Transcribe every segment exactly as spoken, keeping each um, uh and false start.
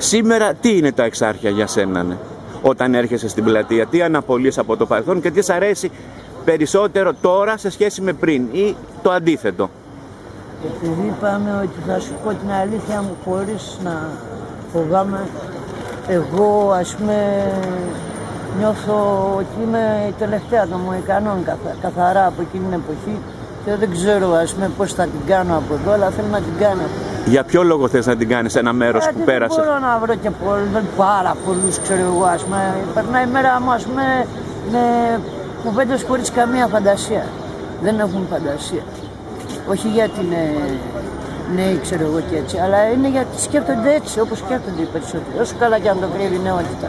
Σήμερα τι είναι τα Εξάρχεια για σένα, ναι? Όταν έρχεσαι στην πλατεία, τι αναπολύεις από το παρελθόν και τι σ' αρέσει περισσότερο τώρα σε σχέση με πριν ή το αντίθετο? Επειδή είπαμε ότι θα σου πω την αλήθεια μου χωρίς να φοβάμαι, εγώ ας πούμε νιώθω ότι είμαι η τελευταία των Μοϊκανών καθα, καθαρά από εκείνη την εποχή και δεν ξέρω ας πούμε πώς θα την κάνω από εδώ, αλλά θέλω να την κάνω. Για ποιο λόγο θες να την κάνεις ένα μέρος Γιατί που πέρασε? Δεν μπορώ να βρω και πολλούς, πάρα πολλούς ξέρω εγώ ας πούμε. Περνάει η μέρα μου ας πούμε με κουβέντες χωρίς καμία φαντασία. Δεν έχουν φαντασία. Όχι γιατί είναι νέοι ξέρω εγώ και έτσι, αλλά είναι γιατί σκέφτονται έτσι όπως σκέφτονται οι περισσότεροι. Όσο καλά και αν το κρύβει η νεότητα.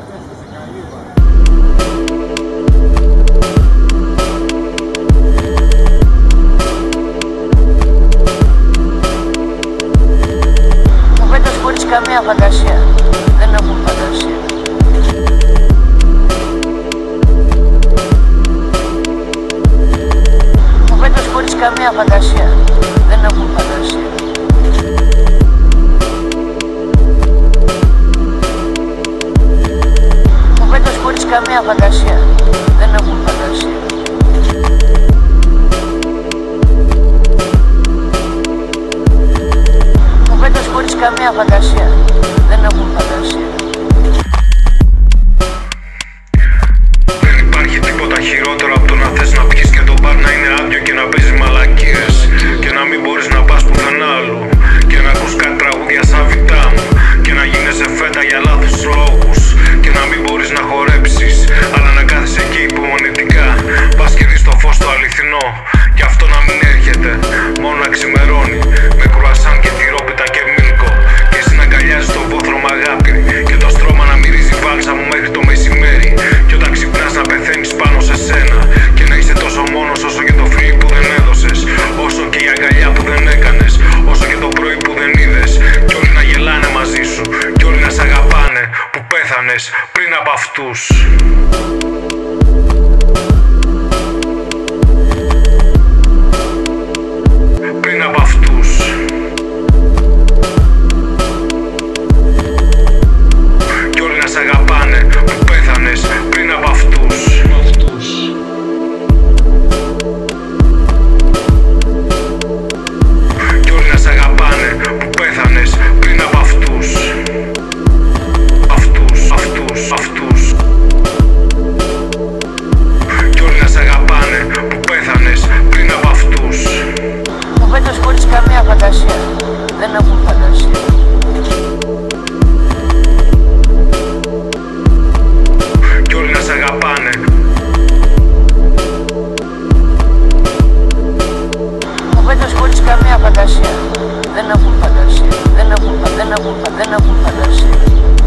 Κουβέντες χωρίς καμία φαντασία. Δεν έχουν φαντασία. Κουβέντες χωρίς καμία φαντασία. Δεν έχουν φαντασία. Κουβέντες χωρίς καμία φαντασία. Δεν έχουν φαντασία. Κουβέντες χωρίς καμία φαντασία. Δεν έχουν φαντασία. Δεν υπάρχει τίποτα χειρότερο από το να θες να πιεις και το μπαρ να είναι άδειο και να παίζει μαλακίες και να μην μπορείς να πας πουθενά άλλου και να ακούς κάτι τραγούδια σαν βιτά μου και να γίνεσαι φέτα για λάθος λόγους και να μην μπορείς να χορέψεις αλλά να κάθεσαι εκεί υπομονετικά. Πας και δεις το φως το αληθινό και αυτό να μην έρχεται μόνο να ξημερώνει με κρουασάν και τυρόπιτα και μίλκο και εσύ να αγκαλιάζεις το βόθρο με αγάπη και το στρώμα να μυρίζει βάλσα μου μέχρι το μεσημέρι και όταν ξυπνάς να πεθαίνεις πάνω σε σένα και να είσαι τόσο μόνος όσο και το φιλί που δεν έδωσες, όσο και η αγκαλιά που δεν έκανες, όσο και το πρωί που δεν είδες κι όλοι να γελάνε μαζί σου κι όλοι να σ' αγαπάνε που πέθανες πριν από αυτούς. Πριν από αυτούς. Κι όλοι να σ' αγαπάνε που πέθανες πριν από αυτούς. Κι όλοι να σ' αγαπάνε που πέθανες πριν από αυτούς. Αυτούς, αυτούς, αυτούς. Κι όλοι να σ' αγαπάνε που πέθανες πριν από αυτούς. Κουβέντες χωρίς καμία φαντασία. Δεν έχουν φαντασία. Κι όλοι να σ' αγαπάνε. Κουβέντες χωρίς καμία φαντασία. Δεν έχουν φαντασία. Δεν έχουν, δεν έχουν, δεν έχουν φαντασία.